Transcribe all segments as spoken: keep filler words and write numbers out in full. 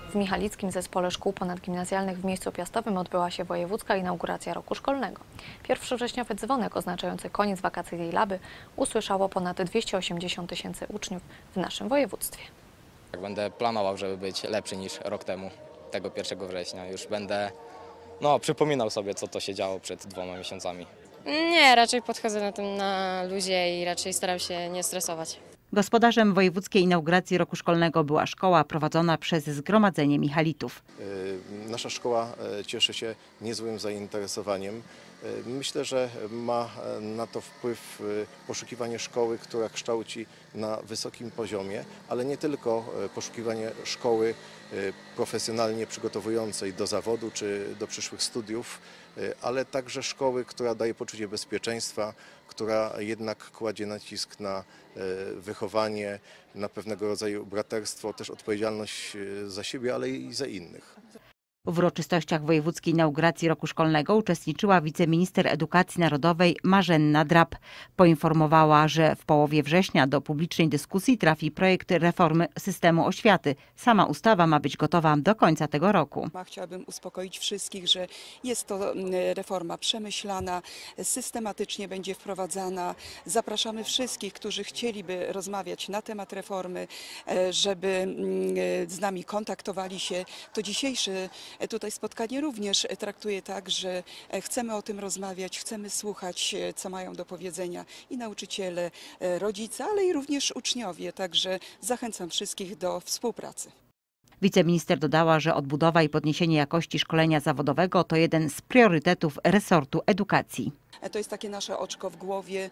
W Michalickim Zespole Szkół Ponadgimnazjalnych w Miejscu Piastowym odbyła się wojewódzka inauguracja roku szkolnego. Pierwszy wrześniowy dzwonek oznaczający koniec wakacyjnej laby usłyszało ponad dwieście osiemdziesiąt tysięcy uczniów w naszym województwie. Będę planował, żeby być lepszy niż rok temu, tego pierwszego września. Już będę no, przypominał sobie, co to się działo przed dwoma miesiącami. Nie, raczej podchodzę na tym na luzie i raczej staram się nie stresować. Gospodarzem wojewódzkiej inauguracji roku szkolnego była szkoła prowadzona przez Zgromadzenie Michalitów. Nasza szkoła cieszy się niezłym zainteresowaniem. Myślę, że ma na to wpływ poszukiwanie szkoły, która kształci na wysokim poziomie, ale nie tylko poszukiwanie szkoły profesjonalnie przygotowującej do zawodu czy do przyszłych studiów, ale także szkoły, która daje poczucie bezpieczeństwa, która jednak kładzie nacisk na wychowanie, na pewnego rodzaju braterstwo, też odpowiedzialność za siebie, ale i za innych. W uroczystościach wojewódzkiej inauguracji roku szkolnego uczestniczyła wiceminister edukacji narodowej Marzenna Drab. Poinformowała, że w połowie września do publicznej dyskusji trafi projekt reformy systemu oświaty. Sama ustawa ma być gotowa do końca tego roku. Chciałabym uspokoić wszystkich, że jest to reforma przemyślana, systematycznie będzie wprowadzana. Zapraszamy wszystkich, którzy chcieliby rozmawiać na temat reformy, żeby z nami kontaktowali się. To dzisiejszy Tutaj spotkanie również traktuje tak, że chcemy o tym rozmawiać, chcemy słuchać, co mają do powiedzenia i nauczyciele, rodzice, ale i również uczniowie. Także zachęcam wszystkich do współpracy. Wiceminister dodała, że odbudowa i podniesienie jakości szkolenia zawodowego to jeden z priorytetów resortu edukacji. To jest takie nasze oczko w głowie,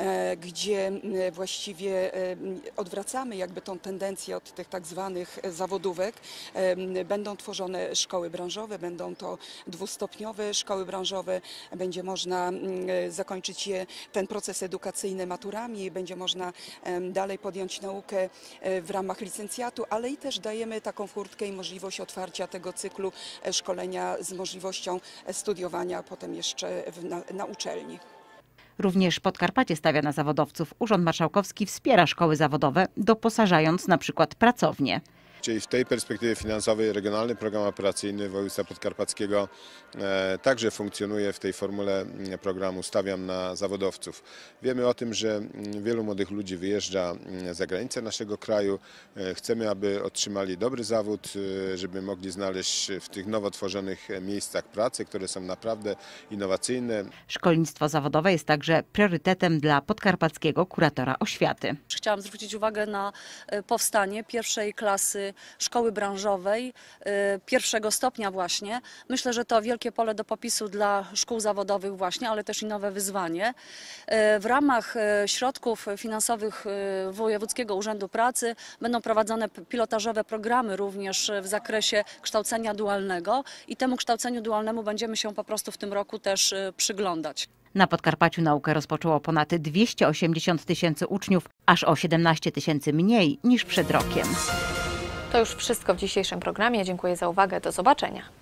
gdzie właściwie odwracamy jakby tą tendencję od tych tak zwanych zawodówek. Będą tworzone szkoły branżowe, będą to dwustopniowe szkoły branżowe. Będzie można zakończyć je, ten proces edukacyjny maturami, będzie można dalej podjąć naukę w ramach licencjatu, ale i też dajemy taką furtkę i możliwość otwarcia tego cyklu szkolenia z możliwością studiowania potem jeszcze na, na uczelni. Również Podkarpacie stawia na zawodowców. Urząd Marszałkowski wspiera szkoły zawodowe, doposażając na przykład pracownie. Czyli w tej perspektywie finansowej Regionalny Program Operacyjny Województwa Podkarpackiego e, także funkcjonuje w tej formule programu Stawiam na zawodowców. Wiemy o tym, że wielu młodych ludzi wyjeżdża za granicę naszego kraju. E, chcemy, aby otrzymali dobry zawód, e, żeby mogli znaleźć w tych nowo tworzonych miejscach pracy, które są naprawdę innowacyjne. Szkolnictwo zawodowe jest także priorytetem dla podkarpackiego kuratora oświaty. Chciałam zwrócić uwagę na powstanie pierwszej klasy szkoły branżowej pierwszego stopnia właśnie. Myślę, że to wielkie pole do popisu dla szkół zawodowych właśnie, ale też i nowe wyzwanie. W ramach środków finansowych Wojewódzkiego Urzędu Pracy będą prowadzone pilotażowe programy również w zakresie kształcenia dualnego i temu kształceniu dualnemu będziemy się po prostu w tym roku też przyglądać. Na Podkarpaciu naukę rozpoczęło ponad dwieście osiemdziesiąt tysięcy uczniów, aż o siedemnaście tysięcy mniej niż przed rokiem. To już wszystko w dzisiejszym programie. Dziękuję za uwagę. Do zobaczenia.